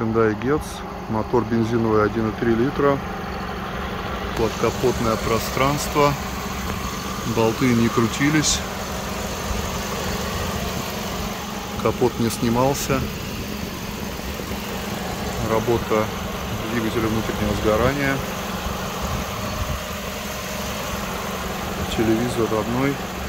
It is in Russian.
Hyundai Getz, мотор бензиновый 1,3 литра, подкапотное пространство, болты не крутились, капот не снимался, работа двигателя внутреннего сгорания, телевизор родной.